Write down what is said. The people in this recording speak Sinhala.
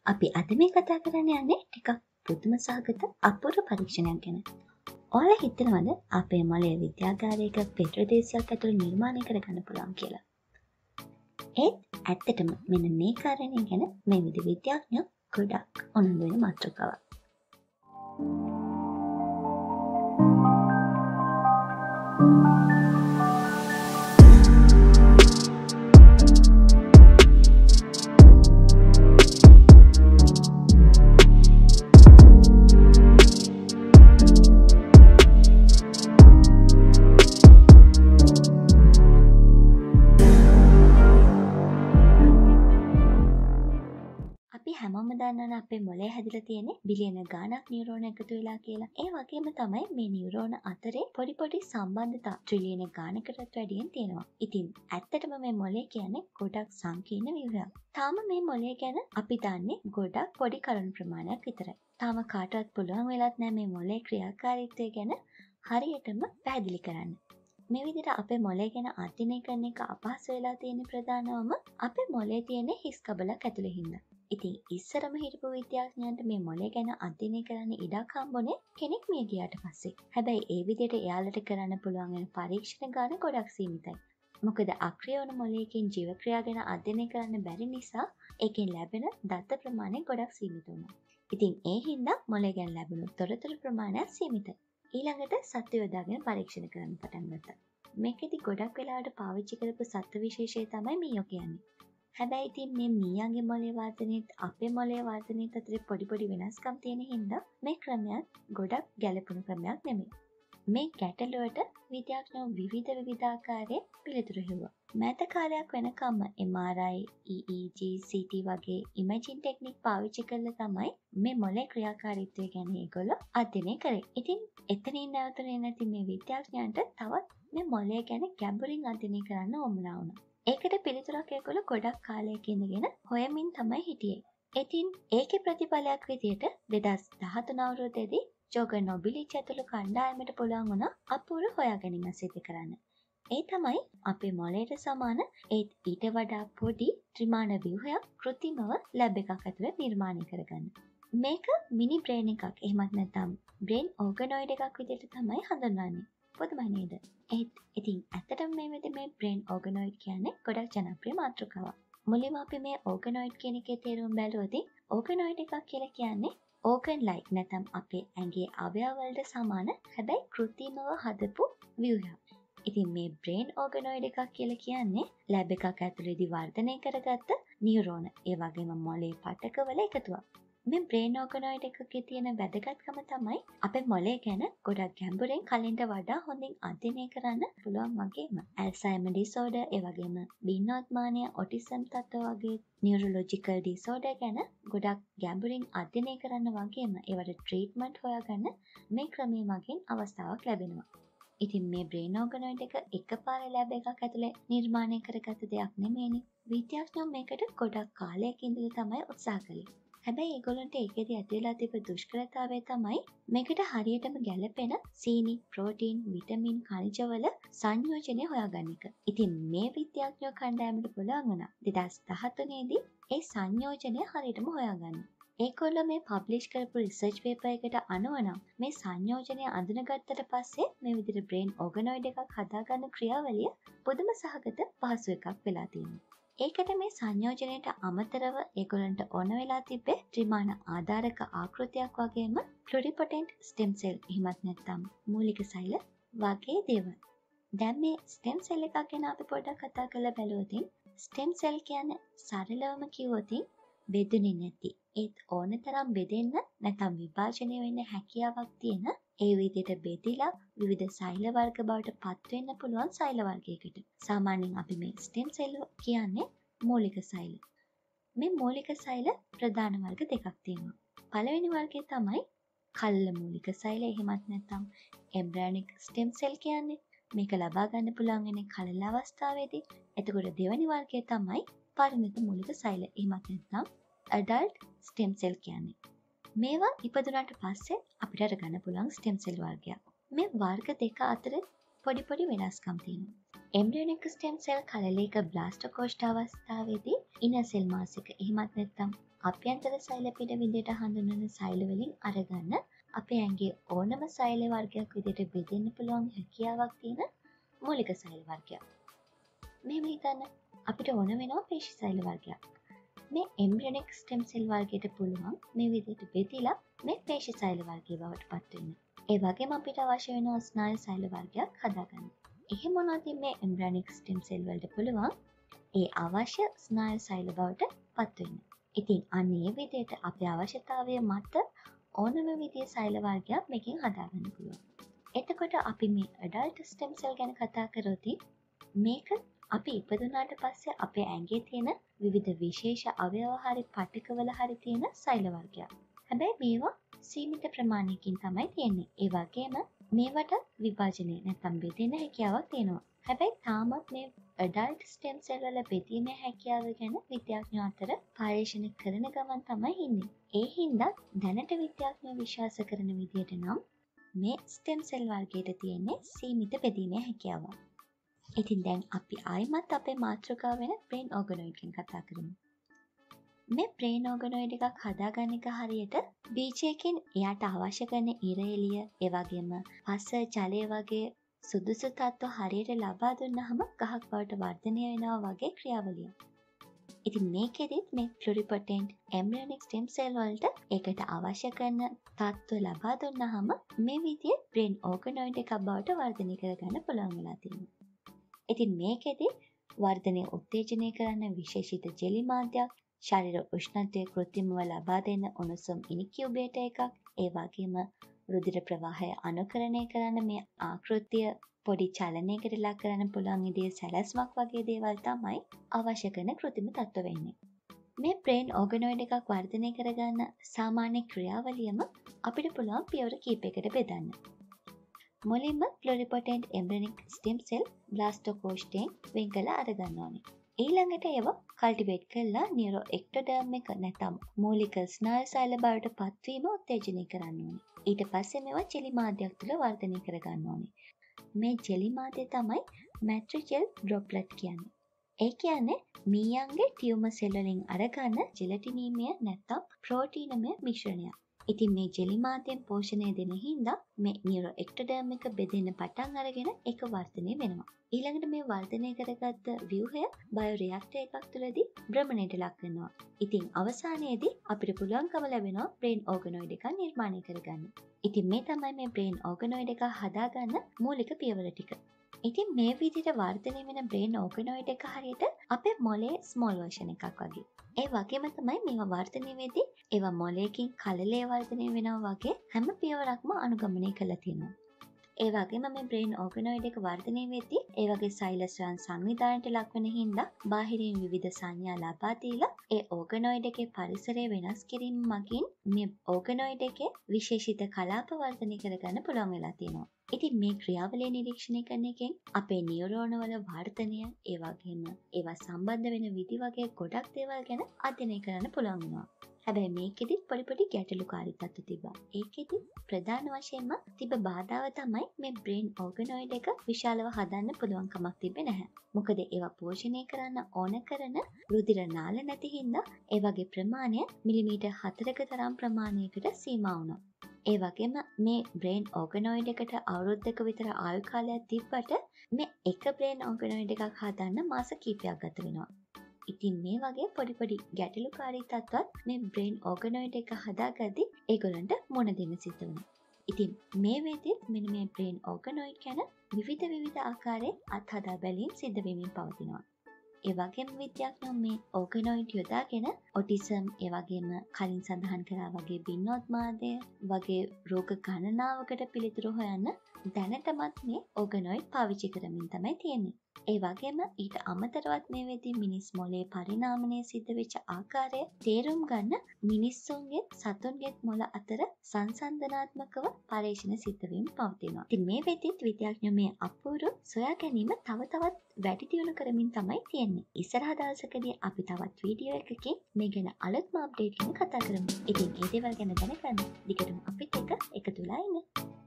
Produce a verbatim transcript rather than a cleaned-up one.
අපි අද මේ කතා කරන්න යන්නේ ටිකක් පුදුම සහගත අපූර්ව පරීක්ෂණයක් ගැන. ඔයාලා හිතනවද අපේ මොළයේ විද්‍යාගාරයක පෙට්‍රදේශයක් ඇතුළේ නිර්මාණය කරගන්න පුළුවන් කියලා? ඒත් ඇත්තටම මෙන්න මේ කාරණේ ගැන මේ විදිහ විද්‍යාඥයෝ ගොඩක් උනන්දු වෙන මාතෘකාවක්. හැමෝම දන්නවනේ අපේ මොළේ හැදිලා තියෙන්නේ බිලියන ගාණක් නියුරෝන එකතු වෙලා කියලා. ඒ වගේම තමයි මේ නියුරෝන අතරේ පොඩි පොඩි සම්බන්ධතා ට්‍රිලියන ගාණකටත් වැඩියෙන් තියෙනවා. ඉතින් ඇත්තටම මේ මොළේ කියන්නේ ගොඩක් සංකීර්ණ ව්‍යුහයක්. තාම මේ මොළේ ගැන අපි දන්නේ ගොඩක් පොඩි කරුණු ප්‍රමාණයක් විතරයි. තාම කාටවත් පුළුවන් වෙලත් නැහැ මේ මොළේ ක්‍රියාකාරීත්වය ගැන හරියටම පැහැදිලි කරන්න. මේ විදිහට අපේ මොළේ ගැන අධ්‍යයනය කරන එක අපහසු වෙලා තියෙන ප්‍රධානවම අපේ මොළේ තියෙන හිස් කබලක් ඇතුලේ හින්දා. ඉතින් ඉස්සරම හිටපු විද්‍යාඥයන්ට මේ මොළේ ගැන අධ්‍යයනය කරන්න ඉඩක් හම්බුනේ කෙනෙක් මිය ගියාට පස්සේ. හැබැයි ඒ විදිහට එයාලට කරන්න පුළුවන් වෙන පරීක්ෂණ ගාන ගොඩක් සීමිතයි. මොකද අක්‍රිය වන මොළයකින් ජීව ක්‍රියා ගැන අධ්‍යයනය කරන්න බැරි නිසා ඒකෙන් ලැබෙන දත්ත ප්‍රමාණය ගොඩක් සීමිත වුණා. ඉතින් ඒ හින්දා මොළේ ගැන ලැබුණු තොරතුරු ප්‍රමාණය සීමිතයි. ඊළඟට සත්ත්ව යොදාගෙන පරීක්ෂණ කරන්න පටන් ගත්තා. මේකෙදි ගොඩක් වෙලාවට පාවිච්චි කරපු සත්ත්ව විශේෂය තමයි මීයෝ කියන්නේ. හැබැයි ඉතින් මේ මීයන්ගේ මොළේ වර්ධනයේත් අපේ මොළේ වර්ධනයේත් අතර පොඩි පොඩි වෙනස්කම් තියෙන හින්දා මේ ක්‍රමයක් ගොඩක් ගැළපුණු ක්‍රමයක් නෙමෙයි. මේ ගැටලුවට විද්‍යාඥයෝ විවිධ විවිධාකාරයේ පිළිතුරු හෙව්වා. මෑත කාලයක් වෙනකම්ම M R I, E E G, C T වගේ ඉමේජින් ටෙක්නික් පාවිච්චි කරලා තමයි මේ මොළේ ක්‍රියාකාරීත්වය ගැන ඒගොල්ලෝ අධ්‍යයනය කරේ. ඉතින් එතනින් නැවතුනේ නැති මේ විද්‍යාඥයන්ට තවත් මේ මොළේ ගැන ගැඹුරින් අධ්‍යයනය කරන්න උවමනා වුණා. ඒකට පිළිතුරක් ඒගොල්ලෝ ගොඩක් කාලයක ඉඳගෙන හොයමින් තමයි හිටියේ. ඉතින් ඒකේ ප්‍රතිඵලයක් විදියට දෙදහස් දහතුන අවුරුද්දේදී ජෝගර් නොබිලිච් ඇතුළු කණ්ඩායමට පුළුවන් වුණා අපූර්ව හොයාගැනීමක් සිදු කරන්න. ඒ තමයි අපේ මොළයට සමාන ඒත් ඊට වඩා පොඩි ත්‍රිමාණ ව්‍යුහයක් කෘත්‍රිමව ලැබ් එකක් ඇතුළේ නිර්මාණය කරගන්න. මේක මිනි බ්‍රේන් එකක් එහෙමත් නැත්නම් බ්‍රේන් ඕගනොයිඩ් එකක් විදිහට තමයි හඳුන්වන්නේ. පුදුමයි නේද? ඒත් ඉතින් ඇත්තටම මේ වෙලේ මේ බ්‍රේන් ඕගනොයිඩ් කියන්නේ ගොඩක් ජනප්‍රිය මාතෘකාවක්. මුලින්ම අපි මේ ඕගනොයිඩ් කියන එකේ තේරුම බැලුවොත් ඕගනොයිඩ් එකක් කියලා කියන්නේ ඕගන් ලයික් නැත්නම් අපේ ඇඟේ අවයව වලට සමාන හැබැයි කෘත්‍රිමව හදපු ව්‍යුහයක්. ඉතින් මේ බ්‍රේන් ඕගනොයිඩ් එකක් කියලා කියන්නේ ලැබ් එකක් ඇතුළේදී වර්ධනය කරගත්ත නියුරෝන ඒ වගේම මොළේ පටකවල එකතුවක්. මේ බ්‍රේන් ඕගනොයිඩ් එකකේ තියෙන වැදගත්කම තමයි අපේ මොළේ ගැන ගොඩක් ගැඹුරින් කලින්ට වඩා හොඳින් අධ්‍යයනය කරන්න පුළුවන් වගේම ඇල්සයිමර් ඩිසෝඩර් ඒ වගේම බින්නෝත්මානය ඔටිසම් තත්ත්ව වගේ නියුරොලොජිකල් ඩිසෝඩර් ගැන ගොඩක් ගැඹුරින් අධ්‍යයනය කරන්න වගේම ඒවට ට්‍රීට්මන්ට් හොයාගන්න මේ ක්‍රමයේ මගින් අවස්ථාවක් ලැබෙනවා. ඉතින් මේ බ්‍රේන් ඕගනොයිඩ් එක එකපාරේ ලැබ් එකක් ඇතුලේ නිර්මාණය කරගත්ත දෙයක් නෙමෙයිනේ. විද්‍යාඥයෝ මේකට ගොඩක් කාලයක ඉඳලා තමයි උත්සාහ කළේ. හැබැයි ඒගොල්ලන්ට ඒකෙදි ඇති වෙලා තිබ්බ දුෂ්කරතාවය තමයි මේකට හරියටම ගැලපෙන සීනි, ප්‍රෝටීන්, විටමින්, khනිජවල සංයෝජනය හොයාගන්න එක. ඉතින් මේ විද්‍යාඥයෝ කණ්ඩායමට පුළුවන් වුණා දෙදහස් දහතුනේ දී ඒ සංයෝජනය හරියටම හොයාගන්න. ඒගොල්ලෝ මේ පබ්ලිෂ් කරපු රිසර්ච් පේපර් එකට අනුව නම් මේ සංයෝජනය අඳුනගත්තට පස්සේ මේ විදිහට බ්‍රේන් ඕගනොයිඩ් එකක් හදාගන්න ක්‍රියාවලිය පුදුම සහගත පහසු එකක් වෙලා තියෙනවා. ඒකට මේ සංයෝජනයට අමතරව ඒගොල්ලන්ට ඕන වෙලා තිබ්බේ ත්‍රිමාණ ආධාරක ආකෘතියක් වගේම ප්ලුරිපොටෙන්ට් ස්ටෙම් සෙල් එහෙමත් නැත්නම් මූලික සෛල වගේ දේවල්. දැන් මේ ස්ටෙම් සෙල් එකක් ගැන අපි පොඩ්ඩක් කතා කරලා බලුවොත් ස්ටෙම් සෙල් කියන්නේ සරලවම කිව්වොත් බෙදුනේ නැති ඒත් ඕන තරම් බෙදෙන්න නැත්නම් විභාජනය වෙන්න හැකියාවක් තියෙන ඒ විදිහට බෙදිලා විවිධ සෛල වර්ග බවට පත් වෙන්න පුළුවන් සෛල වර්ගයකට. සාමාන්‍යයෙන් අපි මේ ස්ටෙම් සෙල් කියන්නේ මූලික සෛල. මේ මූලික සෛල ප්‍රධාන වර්ග දෙකක් තියෙනවා. පළවෙනි වර්ගය තමයි කල්ල මූලික සෛල එහෙමත් නැත්නම් එම්බ්‍රයොනික් ස්ටෙම් සෙල් කියන්නේ. මේක ලබා ගන්න පුළුවන් වෙන්නේ කලල අවස්ථාවේදී. එතකොට දෙවෙනි වර්ගය තමයි පරිණත මූලික සෛල එහෙමත් නැත්නම් ඇඩල්ට් ස්ටෙම් සෙල් කියන්නේ. මේවා ඉපදුනාට පස්සේ අපිට අරගන්න පුළුවන් ස්ටෙම් සෙල් වර්ගයක්. මේ වර්ග දෙක අතර පොඩි පොඩි වෙනස්කම් තියෙනවා. එම්බ්‍රියොනික් ස්ටෙම් සෙල් කලලයක බ්ලාස්ටෝකෝෂ්ඨ අවස්ථාවේදී ඉන සෙල් මාස් එක එහෙමත් නැත්නම් අභ්‍යන්තර සෛල පිට විදිහට හඳුන්වන සෛල වලින් අරගන්න අපේ ඇඟේ ඕනම සෛල වර්ගයක් විදිහට බෙදෙන්න පුළුවන් හැකියාවක් තියෙන මූලික සෛල වර්ගයක්. මෙහෙම හිතන්න අපිට ඕන වෙනවා පේශි සෛල වර්ගයක්. මේ එම්බ්‍රියොනික් ස්ටෙම් සෙල් වර්ගයට පුළුවන් මේ විදිහට බෙදිලා මේ පේශි සෛල වර්ගය බවට පත් වෙන්න. ඒ වගේම අපිට අවශ්‍ය වෙනවා ස්නායු සෛල වර්ගයක් හදාගන්න. එහෙම වුණොත් මේ එම්බ්‍රියොනික් ස්ටෙම් සෙල් වලට පුළුවන් ඒ අවශ්‍ය ස්නායු සෛල බවට පත් වෙන්න. ඉතින් අන්න ඒ විදිහට අපේ අවශ්‍යතාවය මත ඕනම විදිහේ සෛල වර්ගයක් මේකෙන් හදාගන්න පුළුවන්. එතකොට අපි මේ ඇඩල්ට් ස්ටෙම් සෙල් ගැන කතා කරොත් මේක අපි ඉපදුනාට පස්සේ අපේ ඇඟේ තියෙන විවිධ විශේෂ අවයව හරි පටකවල හරි තියෙන සෛල වර්ගයක්. හැබැයි මේවා සීමිත ප්‍රමාණයකින් තමයි තියෙන්නේ. ඒ වගේම මේවට විභජනය නැත්නම් බෙදෙන හැකියාවක් තියෙනවා. හැබැයි තාමත් මේ ඇඩල්ට් ස්ටෙම් සෙල් වල බෙදීමේ හැකියාව ගැන විද්‍යාඥයෝ අතර පර්යේෂණ කරන ගමන් තමයි ඉන්නේ. ඒ හින්දා දැනට විද්‍යාඥයෝ විශ්වාස කරන විදිහට නම් මේ ස්ටෙම් සෙල් වර්ගයට තියෙන්නේ සීමිත බෙදීමේ හැකියාවක්. ඉතින් දැන් අපි ආයිමත් අපේ මාතෘකාව වෙන බ්‍රේන් ඕගනොයිඩ් ගැන කතා කරමු. මේ බ්‍රේන් ඕගනොයිඩ් එකක් හදාගන්න එක හරියට බීජයකින් එයාට අවශ්‍ය කරන ඉර එළිය, ඒ වගේම පස, ජලය වගේ සුදුසු තත්ත්ව හරියට ලබා දුන්නාම ගහක් බවට වර්ධනය වෙනවා වගේ ක්‍රියාවලියක්. ඉතින් මේකෙදිත් මේ ප්ලුරිපොටෙන්ට් එම්බ්‍රියොනික් ස්ටෙම් සෙල් වලට ඒකට අවශ්‍ය කරන තත්ත්ව ලබා දුන්නාම මේ විදිහේ බ්‍රේන් ඕගනොයිඩ් එකක් බවට වර්ධනය කරගන්න පුළුවන් වෙලා තියෙනවා. ඉතින් මේකෙදි වර්ධනය උත්තේජනය කරන්න විශේෂිත ජෙලි මාධ්‍යයක්, ශරීර උෂ්ණත්වය කෘත්‍රිමව ලබා දෙන්න උණුසුම් ඉනිකියුබේටර් එකක්, ඒ වගේම රුධිර ප්‍රවාහය අනුකරණය කරන්න මේ ආකෘතිය පොඩි චලනයකට ලක් කරන්න පුළුවන් විදිහේ සැලැස්මක් වගේ දේවල් තමයි අවශ්‍ය කරන කෘත්‍රිම තත්ත්ව වෙන්නේ. මේ බ්‍රේන් ඕගනොයිඩ් එකක් වර්ධනය කරගන්න සාමාන්‍ය ක්‍රියාවලියම අපිට පුළුවන් පියවර කීපයකට බෙදන්න. මුලින්ම ප්ලුරිපොටෙන්ට් එම්බ්‍රියොනික් ස්ටෙම් සෙල් බ්ලාස්ටෝකෝස්ටයෙන් වෙන් කරලා අරගන්න ඕනේ. ඊළඟට ඒව කල්ටිවේට් කරලා නියුරෝ එක්ටෝඩර්ම් එක නැත්නම් මූලික ස්නායු සෛල බවට පත්වීම උත්තේජනය කරන්න ඕනේ. ඊට පස්සේ මේවා ජෙලි මාධ්‍යයක් තුළ වර්ධනය කරගන්න ඕනේ. මේ ජෙලි මාධ්‍ය තමයි මැට්‍රිජෙල් ඩ්‍රොප්ලට් කියන්නේ. ඒ කියන්නේ මීයන්ගේ ටියුමර් සෙල් වලින් අරගන්න ජෙලටිනීමය නැත්නම් ප්‍රෝටීනමය මිශ්‍රණයක්. ඉතින් මේ ජෙලි මාධ්‍යයෙන් පෝෂණය දෙන හින්දා මේ නියුරෝ එක්ටෝඩර්ම් එක බෙදෙන්න පටන් අරගෙන ඒක වර්ධනය වෙනවා. ඊළඟට මේ වර්ධනය කරගත්ත ව්‍යුහය බයෝරියැක්ටර් එකක් තුළදී භ්‍රමණයට ලක් වෙනවා. ඉතින් අවසානයේදී අපිට පුළුවන්කම ලැබෙනවා බ්‍රේන් ඕගනොයිඩ් එකක් නිර්මාණය කරගන්න. ඉතින් මේ තමයි මේ බ්‍රේන් ඕගනොයිඩ් එක හදාගන්න මූලික පියවර ටික. ඉතින් මේ විදිහට වර්ධනය වෙන බ්‍රේන් ඕගනොයිඩ් එක හරියට අපේ මොලේ ස්මෝල් වර්ෂන් එකක් වගේ. ඒ වගේම තමයි මේවා වර්ධනය වෙද්දී ඒවා මොලේකින් කලලේ වර්ධනය වෙනවා වගේ හැම පියවරක්ම අනුගමනය කරලා තියෙනවා. ඒ වගේම මේ බ්‍රේන් ඕගනොයිඩ් එක වර්ධනය වෙද්දී ඒ වගේ සෛල ස්වයං සංවිධානයට ලක් වෙන හින්දා බාහිරින් විවිධ සංඥා ලබා දීලා ඒ ඕගනොයිඩ් එකේ පරිසරය වෙනස් කිරීම මගින් මේ ඕගනොයිඩ් එකේ විශේෂිත කලාප වර්ධනය කරගන්න පුළුවන් වෙලා තියෙනවා. ඉතින් මේ ක්‍රියාවලිය නිරීක්ෂණය කරන එකෙන් අපේ නියුරෝන වල වර්ධනය, ඒ වගේම ඒවා සම්බන්ධ වෙන විදි වගේ ගොඩක් දේවල් ගැන අධ්‍යයනය කරන්න පුළුවන් වෙනවා. හැබැයි මේකෙදිත් පොඩි පොඩි ගැටලුකාරී තත්ත්ව තිබ්බා. ඒකෙදි ප්‍රධාන වශයෙන්ම තිබ්බ බාධාව තමයි මේ බ්‍රේන් ඕගනොයිඩ් එක විශාලව හදන්න පුළුවන් කමක් තිබ්බේ නැහැ. මොකද ඒවා පෝෂණය කරන්න ඕන කරන රුධිර නාල නැති හින්දා ඒ වගේ ප්‍රමාණය මිලිමීටර් හතරක තරම් ප්‍රමාණයකට සීමා වුණා. ඒ වගේම මේ බ්‍රේන් ඕගනොයිඩ් එකට අවුරුද්දක විතර ආයු කාලයක් තිබ්බට මේ එක බ්‍රේන් ඕගනොයිඩ් එකක් හදන්න මාස කිහිපයක් ගත වෙනවා. ඉතින් මේ වගේ පොඩි පොඩි ගැටලුකාරී තත්ත්වත් මේ බ්‍රේන් ඕගනොයිඩ් එක හදාගද්දි ඒගොල්ලන්ට මුණ දෙන්න සිද්ධ වෙනවා. ඉතින් මේ වෙද්දිත් මෙන්න මේ බ්‍රේන් ඕගනොයිඩ් ගැන විවිධ විවිධ ආකාරයෙන් අත්හදා බැලීම් සිද්ධ වෙමින් පවතිනවා. ඒ වගේම විද්‍යාඥයෝ මේ ඕගනොයිඩ් යොදාගෙන ඔටිසම්, ඒ වගේම කලින් සඳහන් කරා වගේ බින්නෝත්මාදය වගේ රෝග ගණනාවකට පිළිතුරු හොයන්න දැනටමත් මේ ඕගනොයිඩ් පාවිච්චි කරමින් තමයි තියෙන්නේ. ඒ වගේම ඊට අමතරවත් මේ වෙද්දී මිනිස් මොලේ පරිණාමණය සිද්ධ වෙච්ච ආකාරය තේරුම් ගන්න මිනිස්සුන්ගේ සතුන්ගේ මොළ අතර සංසන්දනාත්මකව පරීක්ෂණ සිද්ධ වීම පවතිනවා. ඉතින් මේ වෙද්දිත් විද්‍යාඥයෝ මේ අපූර්ව සොයා ගැනීම තව තවත් වැඩි දියුණු කරමින් තමයි තියෙන්නේ. ඉස්සරහ දවසකදී අපි තවත් වීඩියෝ එකකින් මේ ගැන අලුත්ම අප්ඩේට් ගැන කතා කරමු. ඉතින් ඒ දේවල් ගැන දැනගන්න දිගටම අපිත් එක්ක එකතු වෙලා ඉන්න.